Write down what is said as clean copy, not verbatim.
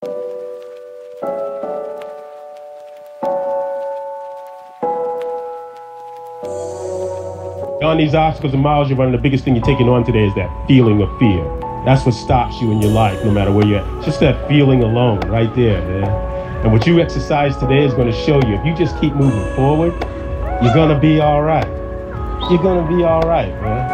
On these obstacles and miles you're running, the biggest thing you're taking on today is that feeling of fear. That's what stops you in your life, no matter where you're at. It's just that feeling alone right there, man. And what you exercise today is going to show you, if you just keep moving forward, you're going to be all right. You're going to be all right, man.